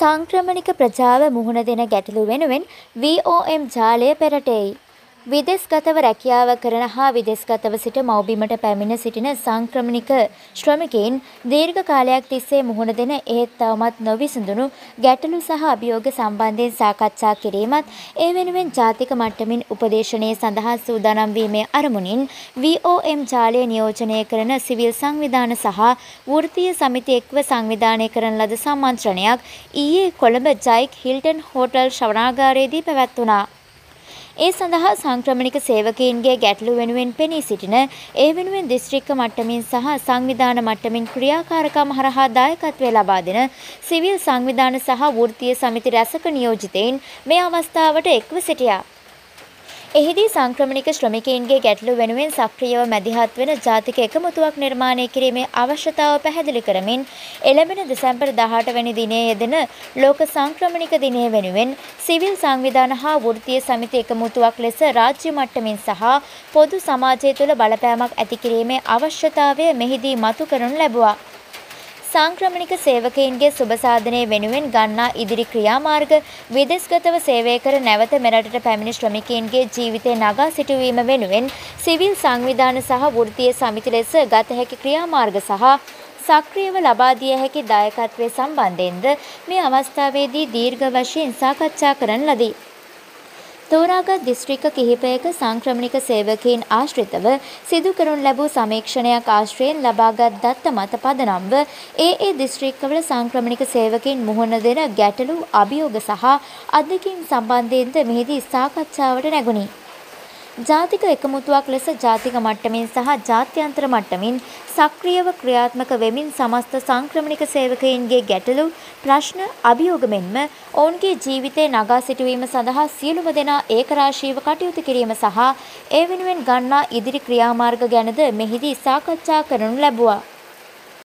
සංක්‍රමණික ප්‍රජාව මුහුණ දෙන ගැටලු වෙනුවෙන් VOM ජාලය පෙරටෙයි. විදේශගතව රැකියාව කරන හා විදේශගතව සිට මව්බිමට පැමිණ සිටින සංක්‍රමණික ශ්‍රමිකයින් දීර්ඝ කාලයක් තිස්සේ මුහුණ දෙන එහෙත් තවමත් නොවිසඳුණු ගැටලු සහ අභියෝග සම්බන්ධයෙන් සාකච්ඡා කිරීමත් ඒ වෙනුවෙන් ජාතික මට්ටමින් උපදේශනය සඳහා සූදානම් වීමේ අරමුණින් VOM ජාලය නියෝජනය කරන සිවිල් සංවිධාන සහ වෘත්තීය සමිති එක්ව සංවිධානය කරන ලද සම්මන්ත්‍රණයක් ඊයේ කොළඹ ජයික් හිල්ටන් හෝටල් ශ්‍රවණාගාරයේදී පැවැත්වුණා. ඒ සඳහා සංක්‍රමණික සේවකයින්ගේ ගැටලු වෙනුවෙන් පෙනී සිටින ඒ වෙනුවෙන් දිස්ත්‍රික්ක මට්ටමින් සහ සංවිධාන මට්ටමින් ක්‍රියාකාරකම් හරහා දායකත්වය ලබා දෙන සිවිල් සංවිධාන සහ වෘත්තීය සමිති රැසක නියෝජිතයින් මේ අවස්ථාවට එක්ව සිටියා. එහිදී සංක්‍රමණික ශ්‍රමිකයින්ගේ ගැටලු වෙනුවෙන් සක්‍රියව මැදිහත් වෙන ජාතික එකමුතුවක් නිර්මාණය කිරීමේ අවශ්‍යතාව පැහැදිලි කරමින් එළඹෙන දෙසැම්බර් 18 වැනි දිනයේ යෙදෙන ලෝක සංක්‍රමණික දිනය වෙනුවෙන් සිවිල් සංවිධාන හා වෘත්තීය සමිති එකමුතුවක් ලෙස රාජ්‍ය මට්ටමින් සහ පොදු සමාජය තුළ බලපෑමක් ඇති කිරීමේ අවශ්‍යතාවය මෙහිදී මතු කරනු ලැබුවා. සංක්‍රමණික සේවකයින්ගේ සුබ සාධනය වෙනුවෙන් ගන්නා ඉදිරි ක්‍රියාමාර්ග විදේශගතව සේවය කර නැවත මෙරටට පැමිණි ශ්‍රමිකයින්ගේ ජීවිතය නගා සිටුවීම වෙනුවෙන් සිවිල් සංවිධාන සහ වෘත්තීය සමිති ලෙස ගත හැකි ක්‍රියාමාර්ග සහ සක්‍රියව ලබා දිය හැකි දායකත්වයේ සම්බන්ධයෙන්ද මේ අවස්ථාවේදී දීර්ඝ වශයෙන් සාකච්ඡා කරන ලදී. තෝරාගත් දිස්ත්‍රික්ක කිහිපයක සංක්‍රමණික සේවකයින් ආශ්‍රිතව සිදු කරනු ලැබූ සමීක්ෂණයක් ආශ්‍රයෙන් ලබාගත් දත්ත මත පදනම්ව ඒ දිස්ත්‍රික්කවල සංක්‍රමණික සේවකයින් මුහුණ දෙන ගැටලු අභියෝග සහ අත්දැකීම් සම්බන්ධයෙන්ද මෙහිදී සාකච්ඡාවට නැගුණි. ජාතික එකමුතුවක් ලෙස ජාතික මට්ටමින් සහ ජාත්‍යන්තර මට්ටමින් සක්‍රියව ක්‍රියාත්මක වෙමින් සමස්ත සංක්‍රමණික සේවකයින්ගේ ගැටලු ප්‍රශ්න අභියෝග මෙන්ම ඔවුන්ගේ ජීවිතය නගා සිටුවීම සඳහා සියලුම දෙනා ඒකරාශීව කටයුතු කිරීම සහ ඒ වෙනුවෙන් ගන්නා ඉදිරි ක්‍රියාමාර්ග ගැනද මෙහිදී සාකච්ඡා කරනු ලැබුවා.